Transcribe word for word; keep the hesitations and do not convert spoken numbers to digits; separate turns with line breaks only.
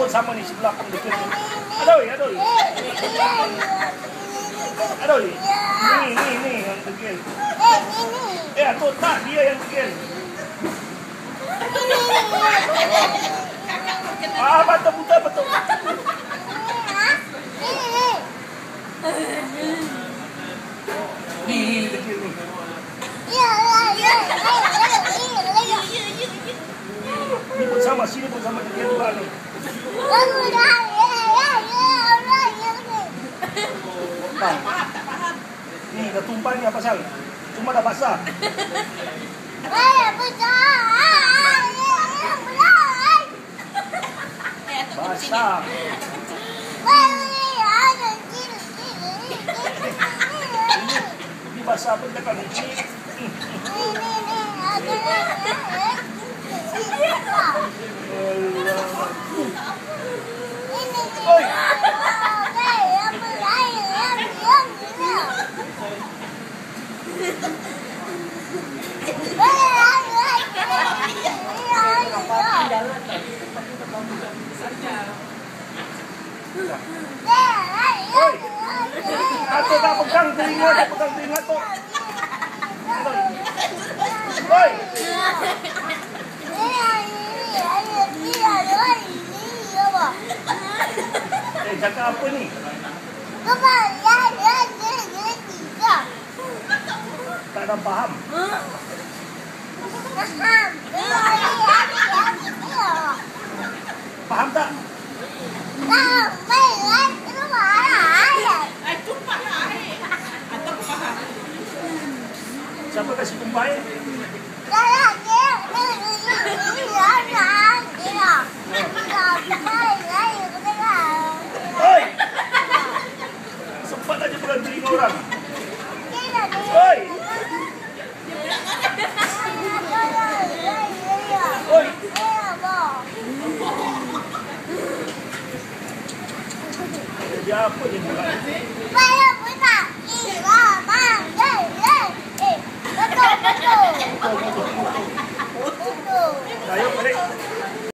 pun sama ni sebelah pun degil. Aduh, aduh. Aduh. Ni, ni, ni yang degil. Eh, tu tak dia yang degil. Ah, betul betul betul. Ni, ni degil ni. Ni pun sama, sini pun sama degil juga ni. Tak faham, tak faham. Ni dah tumpah ni apa pasal? Cuma dah basah. Basah. Ini basah apa dekat ni? Oi. Aku tak pegang telinga, tak pegang telinga tu. Oi. Eh, cakap apa ni? Tak ada faham. Faham tak? Siapa kasih tumpah air? Oi! Sempat aja pegang telinga orang. Oi! Oi! Dia apa dia buat? Betul, betul. Betul, betul. Ayo, balik.